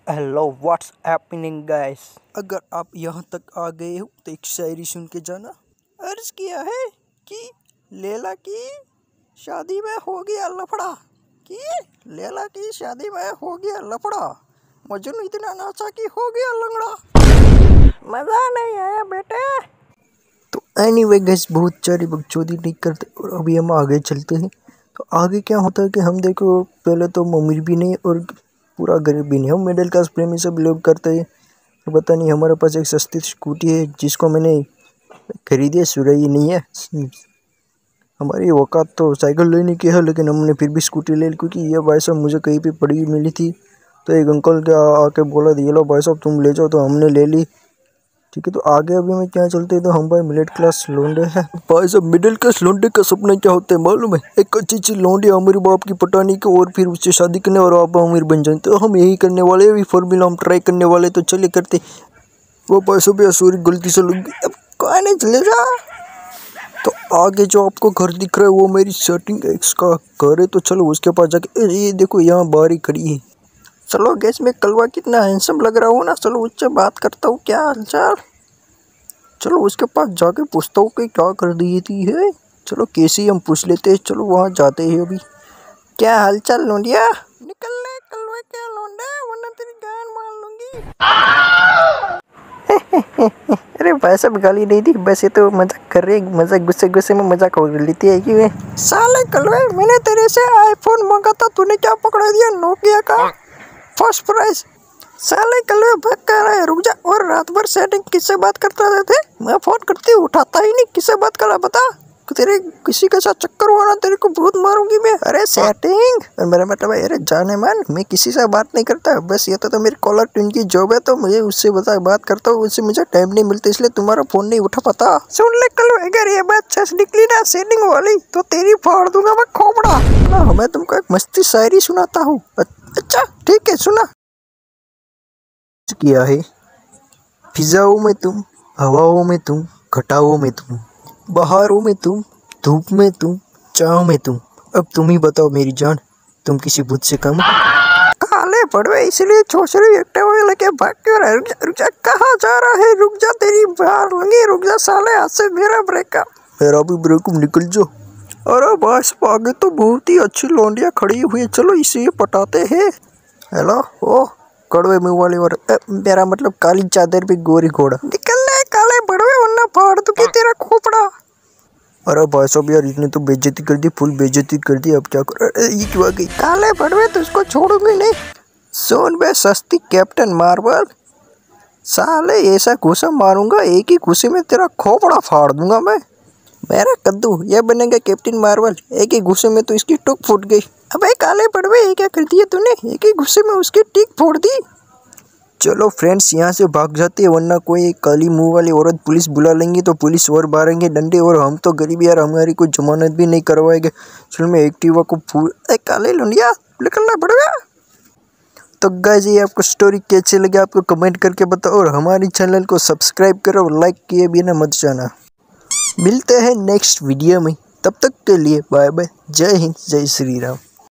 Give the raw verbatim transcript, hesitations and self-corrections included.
Hello what's happening guys. अगर आप यहाँ तक आ गए हो तो एक शायरी सुन के जाना। अर्ज किया है कि लैला की शादी में हो गया लफड़ा, कि लैला की शादी में हो गया लफड़ा, मजनू इतना नाचा कि हो गया लंगड़ा। मजा नहीं आया बेटे। तो एनीवे गाइस, बहुत सारी बकचोदी नहीं करते और अभी हम आगे चलते हैं। तो आगे क्या होता है कि हम देखो, पहले तो हम अमीर भी नहीं और पूरा गरीब भी नहीं, हम मिडिल क्लास प्रेमी सब लोग करते हैं। तो पता नहीं, हमारे पास एक सस्ती स्कूटी है जिसको मैंने खरीदी है, सुरई नहीं है। हमारी औकात तो साइकिल लेने की है, लेकिन हमने फिर भी स्कूटी ले ली क्योंकि ये भाई साहब मुझे कहीं पे पड़ी मिली थी। तो एक अंकल के आके बोला, ये लो भाई साहब तुम ले जाओ, तो हमने ले ली। ठीक है, तो आगे अभी में क्या चलते हैं। तो हम भाई मिडिल क्लास लोंडे हैं। भाई साहब मिडिल क्लास लोंडे का सपना क्या होता है मालूम है? एक अच्छी अच्छी लोंडे हमारे बाप की पटाने की और फिर उससे शादी करने और आप अमीर बन जाए। तो हम यही करने वाले, अभी फॉर्मूला हम ट्राई करने वाले। तो चले करते। वो भाई साहब यार सॉरी, गलती से लग गई, अब कहाँ नहीं चले जा। तो आगे जो आपको घर दिख रहा है वो मेरी सेटिंग एक्स का घर है। तो चलो उसके पास जाके, ये देखो यहाँ बारी खड़ी है। चलो गैस में कलवा कितना हैंडसम लग रहा हूँ ना, चलो उससे बात करता हूँ, क्या हालचाल। चलो उसके पास जाके पूछता हूँ कि क्या कर दी थी है। चलो कैसे हम पूछ लेते हैं, चलो वहाँ जाते हैं अभी। क्या हालचाल लोंडिया? निकल ले कलवा क्या लोंडा, वरना तेरी गान मार लूंगी। अरे भाई साहब गाली नहीं दी, बस ये तो मजाक कर रहे, मजाक गुस्से गुस्से में मजाक हो लेती है क्यों? साले कलवे, मैंने तेरे से आईफोन मांगा था, तूने क्या पकड़ा दिया? नोकिया का फर्स्ट प्राइस। साले कलवे भाग कर रहा है, रुक जा। और रात भर सेटिंग किससे बात करता रहते? मैं फोन करती हूँ उठाता ही नहीं, किससे बात कर रहा बता। तेरे किसी के साथ चक्कर हुआ ना, तेरे को बहुत मारूंगी मैं। अरे सेटिंग, और मेरा मतलब है, अरे जाने मन, मैं किसी से बात नहीं करता। बस ये तो, तो मेरी कॉलर ट्यून की जॉब है, तो मुझे उससे बता बात करता हूँ, उससे मुझे टाइम नहीं मिलता, इसलिए तुम्हारा फोन नहीं उठा पाता। सुन ले कलवे, अगर ये बात सच निकली ना सेटिंग वाली, तो तेरी फाड़ दूंगा मैं खोपड़ा ना। मैं तुमको एक मस्ती शायरी सुनाता हूँ। अच्छा ठीक है, सुना। किया है फिजाओं में तुम, हवाओं में तुम, घटाओं में तुम, बहारों में तुम, धूप में तुम, चाव में तुम। अब तुम ही बताओ मेरी जान, तुम किसी बुद्ध से कम? काले पड़वे, इसलिए छोसरी एकटे हुए लेके भाग क्यों रहा है? रुक जा, रुक जा, कहाँ जा रहा है? रुक जा, तेरी बाहर लंगी, रुक जा साले, हाथ से मेरा ब्रेकअप। मेरा भी ब्रेकअप, निकल जाओ। अरे बस आगे तो बहुत ही अच्छी लौंडिया खड़ी हुई है, चलो इसे पटाते हैं। हेलो, ओ कड़वे मुँह वाली, और मेरा मतलब काली चादर पे गोरी घोड़ा। निकल ले काले बड़वे, वरना फाड़ दूंगी तेरा खोपड़ा। अरे भाई साहब यार, इसने तो बेइज्जती कर दी, फुल बेइज्जती कर दी, अब क्या कर। ये क्यों आ गई? काले बड़वे तो इसको छोड़ूंगी नहीं। सुन बे सस्ती कैप्टन मार्वल, साले ऐसा घुसा मारूंगा, एक ही घुसे में तेरा खोपड़ा फाड़ दूंगा मैं। मेरा कद्दू ये बनेगा कैप्टन मार्वल, एक ही घुसे में तो इसकी टुक फूट गई। अबे काले पड़वे, ये क्या कर दिया तूने? एक ही गुस्से में उसकी टीक फोड़ दी। चलो फ्रेंड्स, यहाँ से भाग जाते हैं, वरना कोई काली मुंह वाली औरत पुलिस बुला लेंगी, तो पुलिस और मारेंगे डंडे, और हम तो गरीब यार, हमारी कोई जमानत भी नहीं करवाएंगे। चलो मैं एक्टिवा को फूल, काले लुंडिया निकलना पड़ेगा। तो गाइस, ये आपको स्टोरी कैसे लगे आपको कमेंट करके बताओ, और हमारे चैनल को सब्सक्राइब करो और लाइक किए बिना मत जाना। मिलते हैं नेक्स्ट वीडियो में, तब तक के लिए बाय बाय, जय हिंद, जय श्री राम।